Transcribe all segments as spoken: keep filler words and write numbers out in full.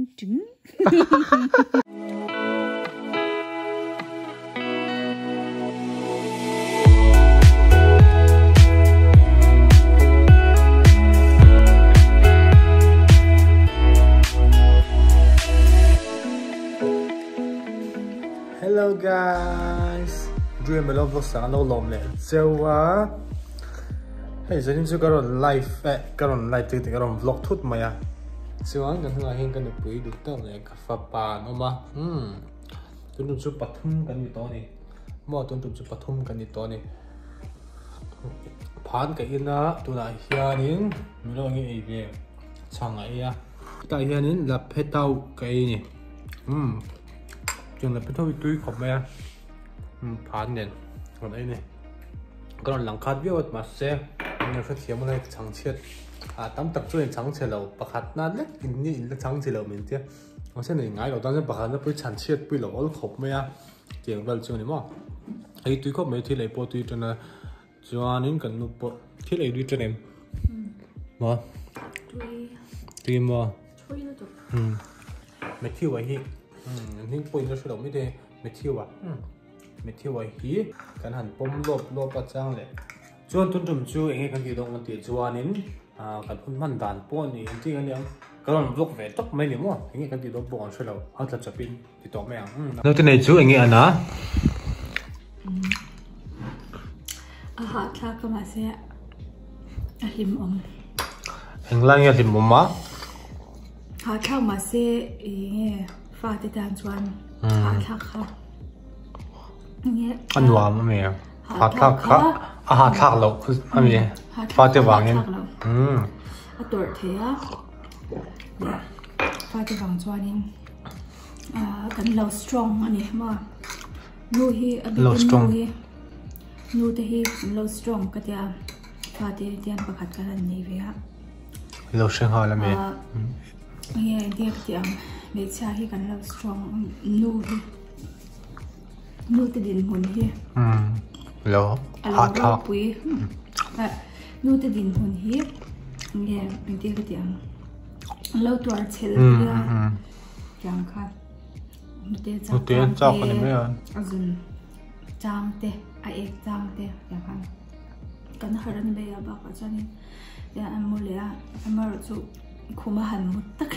trứng. Hello guys, dream a lot of sáng lâu lom nè, châu á, hey giờ chúng tôi có một live, có một live tiếng tiếng có một vlog thút mày à, châu á cái thằng này hiện cái được bưởi được tao này cà phê bà nó mà, ừm, tôi chúng tôi bắt thum cái gì đó này, mà tôi chúng tôi bắt thum cái gì đó này, phán cái gì đó, tôi lại hiện những, mình nói cái gì chẳng ấy à, tại hiện những là phê tàu cái này, ừm. Chúng là thôi túi khổng mẹ phán nền còn đây này còn lăng khát biết mà xe người phát hiện một này trắng chết à tắm tập cho nên trắng chết lâu bạc hạt nát lết in như in trắng chết lâu mình tiếc nó sẽ này ngay đầu tiên bạc hạt nó bị trắng chết bị lỗ khổng mẹ tiếng vào chỗ này mà ấy túi khổng mẹ thì lấy bộ túi cho nó cho nên cần nộp bộ thì lấy túi cho em mà túi mà mẹ thiêu vậy hi nhưng point nó sẽ đâu mới thế mệt thiêu à mệt thiêu vậy hi cái hẳn bom lốp lốp bắt trang lệ chuan tuân trùm chu anh ấy cần gì đâu mà tiền chuan nín à cái phun man đàn pon thì tí cái này cái lòng vlog về tóc mấy niệm mà anh ấy cần gì đâu bọn sẽ đâu họ thật chụp pin thì tỏ mẹ đâu thế này chú anh ấy ăn á à họ thà cái mà sẽ à lim om anh lang nghe lim om á họ thà mà sẽ nghe pha tới đàn chuan họ thà khá nghe ăn hòa mà mẹ họ thà khá à họ thà lâu mà mẹ pha tới vàng em ừ à tuổi thế á pha tới vàng chuan em à cần lâu strong anh ấy mà nuôi hi à bị nuôi hi nuôi thì hi lâu strong cái gì pha tới tiền bạc hạt cái này vậy á lâu sinh hoa là mẹ nghe đi cái gì mẹ cha hi cần lâu strong nuôi hi nuôi thì điên hồn hi lâu hot hot quý nuôi thì điên hồn hi nghe mình đi cái gì lâu tuổi chết rồi chẳng khác một tiếng chọc cái này mới à azul chang te a ek chang te chẳng hạn cần haran bây giờ bác cho nên để anh mua lẽ anh mua rồi khuma hẳn một tắc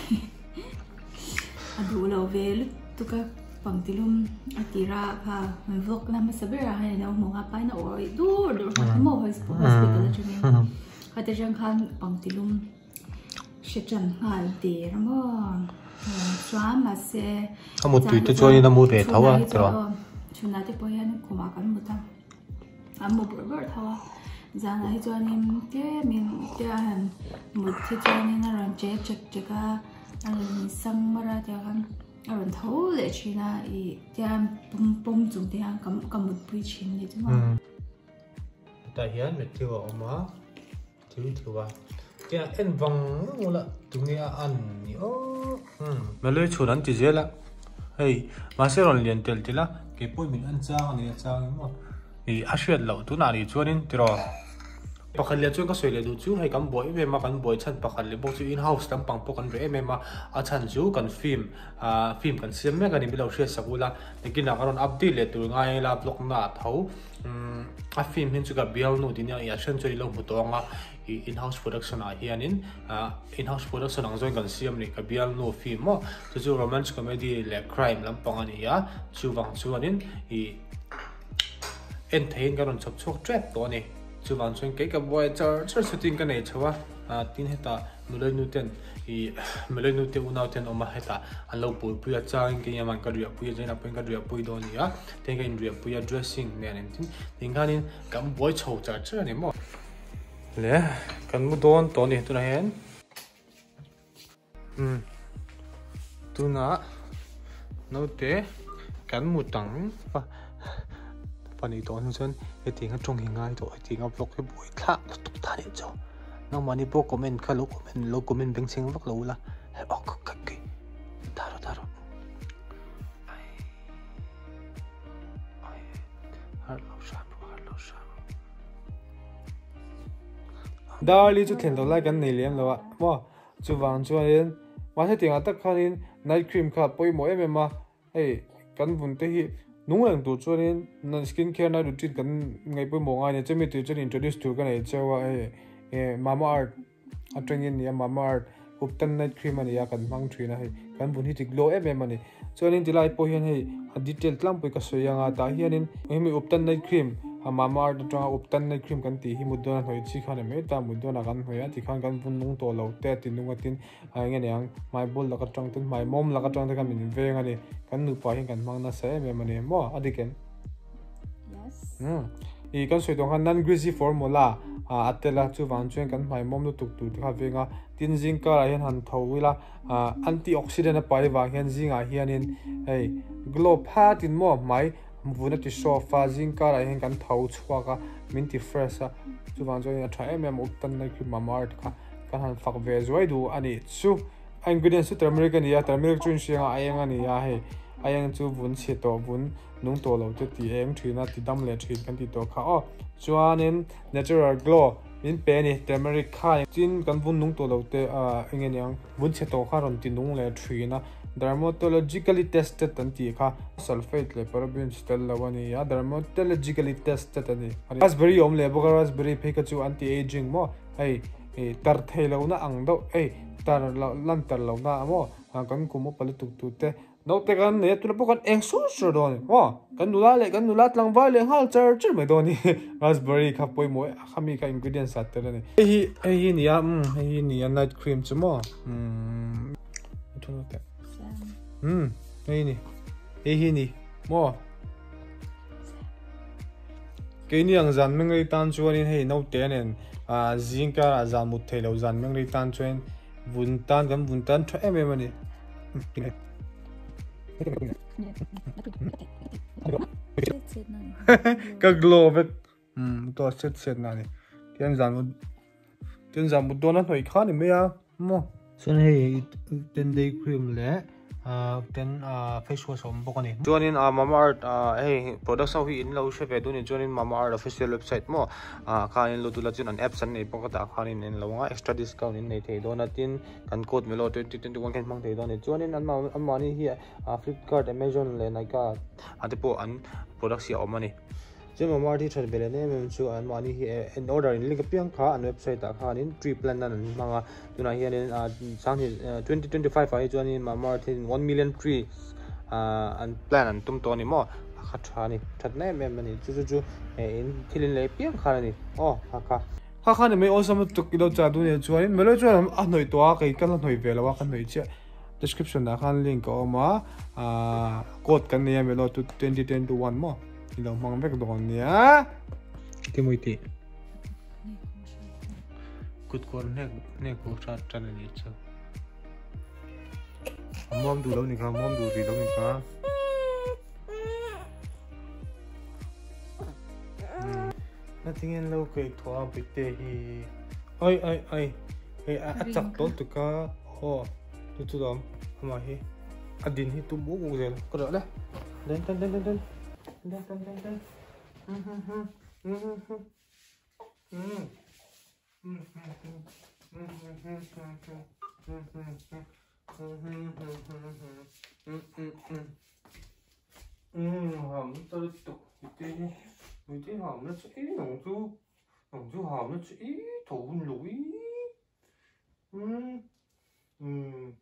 đủ lâu về lúc tôi các bằng tilum atira ha mình vlog làm mà sabir ra hay nào mua apa na oi dur dur mua hospital cho nên hay để chẳng hạn bằng tilum sẽ chẳng hạn để mà xóa mà sẽ không một tùy tôi cho nên là mua về thấu à rồi chúng ta thì bây giờ cũng mà cần một thằng anh mua bữa bữa thấu à giờ này cho nên cái mình cái hàng một cái cho nên là làm chế chật chật à làm xong mà ra thì làm làm thấu để chỉ là ý cái bông bông dùng thì hàng cầm cầm một bụi chín như thế mà tại hiện mình thiếu ở má thiếu thiếu à cái em vòng nó là tụi nghe ăn nhiều mà lấy chuột ăn chỉ dễ lắm hey mà sẽ còn liền tiền thì là cái bôi mình ăn trang này trang đúng không thì ăn sweet lẩu tu nào thì cho nên thì rồi bác khăn liệt cho có sợi liệt đủ chú hay cầm bội về mà cầm bội chân bác khăn liệt bốc chú in house đóng bằng bốc ăn về em mà ở chân chú cần phim à phim cần xem mấy cái này bị lâu share sạc ula thì khi nào còn update liệt từ ngay là blog nát thấu à phim hiện chú gặp bill nụ thì nhau chân chơi lâu một tuần à in house production à hiện in in house production ang join cần xem này gặp bill nụ phim mà chú chú romance comedy là crime lắm bằng anh ấy chú vàng chú anh in em thấy cáiron chọc chọc trap đó này chú vàng chuyên cái cái boy chờ chờ sự tin cái này cháu à tin hết ta mới lên nút tiền thì mới lên nút tiền u nào tiền ông mà hết ta anh lâu bùi bùi trang cái nhà mình cái rượu bùi cái này bên cái rượu bùi đó nhỉ thì cái rượu bùi dressing này này tin tin cái này cái boy chầu chờ chờ này mà lẽ cái mu don đó này tôi nói hen um tôi nói nấu té cái mu tặng phần này đó nên cái tiếng trong hình ngay rồi tiếng vlog cái buổi khác tục ta đến cho nó mà đi bộ comment khá lâu comment lâu comment bên sinh vlog lâu là hay bóc cái cái ta rồi ta rồi hello sam hello sam đó lý chú thiền đầu lại cái này liền rồi ạ wow chú vàng chú anh mà thấy tiếng ở tất cả nên night cream kha poi mo em ma hey kan bun te hi nung lang tu chuanin na skin care na routine kan ngai poi mo ngai ne chemi tu chuan introduce tu kan ei chawa e Mamaearth atengin ya Mamaearth uptan night cream ani ya kan mang thina hei kan bun hi ti glow em em ani chuanin tilai po hian hei detail tlam poi ka soyanga ta hianin hemi uptan night cream Mamaearth atanga uptan night cream kan ti hi mudona hoi chi khana me ta mudona kan hoya ti khan kan bun nung to lo te tin nung atin nge neang mai bol la ka tang tin mai mom la ka tang ta kan min ve ngani kan nu pa hin kan mang na se me mane mo adiken yes hm i kan soi dong han non greasy formula atela chu wan chen kan mai mom lu tuk tu kha venga tin jing ka hian han thowila antioxidant pai wa hian jinga hianin hey glow phat in mo mai vuna ti sofa jing ka hian kan thau chhuwa ka minti fresh chu wan chen try em uptan na ki Mamaearth kha kan han fak ve zoi du ani chu ingredients chu turmeric ani ya turmeric chun sianga ayang ani ya he ayang chu bun che to bun nung to lo te ti em thina ti dam le thin kan ti to kha o chuanin natural glow min pe ni turmeric kha chin kan bun nung to lo te a ingen yang bun che to kha ron ti nung le thina dermatologically tested tan ti kha sulfate le parabens tel lawani ya dermatologically tested ani raspberry om le boga raspberry pheka chu anti aging mo ai tar thelo na ang do ei tar lan tar lo na mo kan ku mo pal tuk tu te no te kan ne tu po kan eng su su do ni mo kan nula le kan nula tlang va le hal char char me do ni raspberry kha poi mo khami ka ingredients at te ni hi hi ni ya um hi ni ya night cream chu mo um tu no te um hi ni hi ni mo ke ni ang zan meng ri tan chu ni hei no te nen a zinka a zan mu the lo zan meng ri tan chen bun tan kan bun tan tho em em ni ka glow vet um to set set na ni tian zan mu tian zan mu don na hoi kha ni me ya mo sun hei ten day cream le uh then uh face wash om bokani join uh Mamaearth uh hey products how in lo she ve du ni join Mamaearth official website mo uh ka in lo tu la chin an apps an nei pokata khan in in lo nga extra discount in nei thei donatin kan code melo twenty twenty-one kan mang thei don ni join in an ma an mani hi Flipkart Amazon le nai ka atipo an products ya omani je Mamaearth thar bele ne mem chu an mani hi in order in link piang kha an website ta khan in tree plan nan manga tuna hian in sang twenty twenty-five ai join in Mamaearth in one million trees uh an plan an tum to ni mo kha tha ni that ne mem ni chu chu chu in thilin le piang kha ni oh kha kha kha kha ne me osam tuk kilo cha du ne chu in melo chu a noi to a kai kan noi ve lawa kan noi che description da khan link ko ma a code kan ne melo tu twenty twenty-one mo ilo mang vek don nia ti moi ti kut kor ne ne ko cha cha ni cha mom du lo ni ka mom du ri lo ni ka nothing in lo kai thwa bitte hi ai ai ai ai a chak ton tu ka ho tu tu dom ma hi adin hi tu bu gu zel ko la den den den den den den den den hm hm hm hm hm 음, hàm nó tới tục cái người thấy hàm nó chỉ nồng chú nồng chú hàm nó chỉ thủ lũi 음, 음,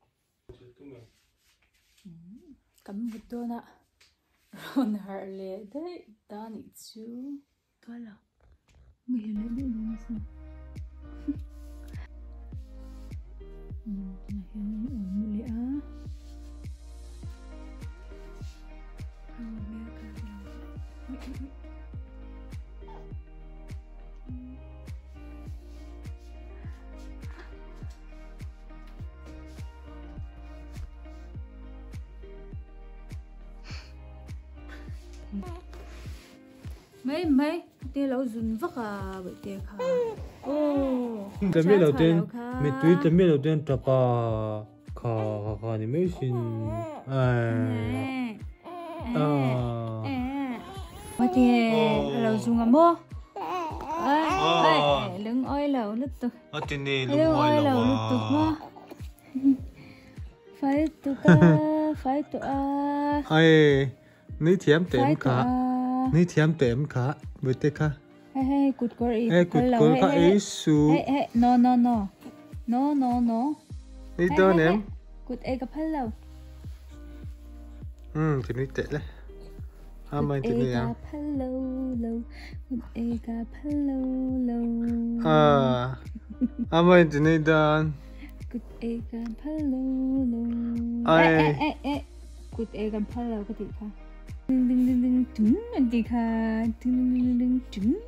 cắm một đôi nè rồi hở lệ đấy ta nị chú coi là mình lấy đi luôn sao này hiện ở mua lẽ mấy mấy tê lâu dùn vắc à bởi tê khá ô tấm miết đầu tiên mẹ túi tấm miết đầu tiên tập à khá khá khá thì mấy xin à à mà tê lâu dùng à mô ơi lưng oi lâu lứt tục à tê nè lưng oi lâu lứt tục mà phải tụ ca phải tụ a ai ní thiếm tém cả ní thiếm tém cả bữa tết cả hey hey cút cor ý hey cút cor cả ấy su hey hey no no no no no no ní đâu ném cút ấy gặp hello ừ thì ní tệ đấy à mày thì ní à hello lâu cút ấy gặp hello lâu à à mày thì ní đàn cút ấy gặp hello lâu ai ê ê ê cút ấy gặp hello cái gì cả đừng đừng đừng đừng trứng anh chị kha đừng đừng đừng trứng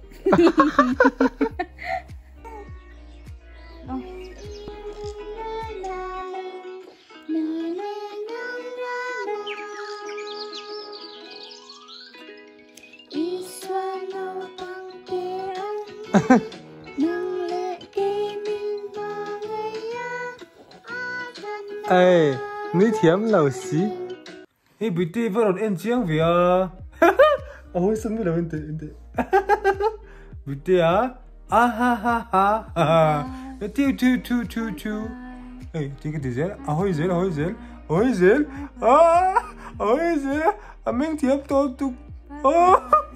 ai ní thiếm lẩu xí hey bữa tết vẫn còn ăn chiang vì à ôi sao mới là ăn tết ăn tết bữa tết à ah ha ha ha ha tiêu tiêu tiêu tiêu tiêu hey thì cái gì vậy à hồi giờ hồi giờ hồi giờ à hồi giờ à mình thiếp to tu à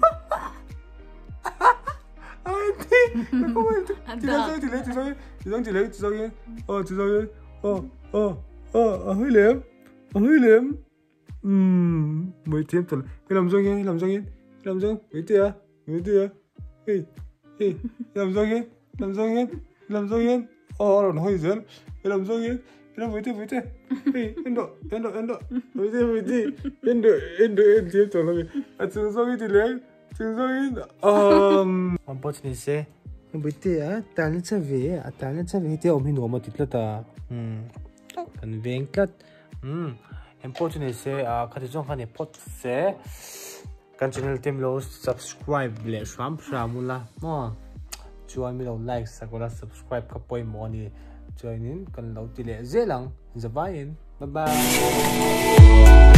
ai thì không phải thì sao thì lấy thì sao thì sao thì lấy thì sao vậy ờ thì sao vậy ờ ờ ờ hơi liếm hơi liếm ừm mới thêm tuần cái làm sao vậy làm sao vậy làm sao mấy tia mấy tia hey hey làm sao vậy làm sao vậy làm sao vậy ờ nó hơi dễ cái làm sao vậy cái làm mấy tia mấy tia hey em độ em độ em độ mấy tia mấy tia em độ em độ em thêm tuần rồi à chúng sao vậy thì lấy chúng sao vậy um ông bắt đi xe mấy tia à tan lên xe về à tan lên xe về tia ông hình nó mà tít là ta ừm kan veng kat um em pot ne se a khati jong khane pot se kan channel tem lo subscribe le sham shramula mo chuan mi lo like sakola subscribe ka poi mo ni join in kan lo ti le zelang zabain bye bye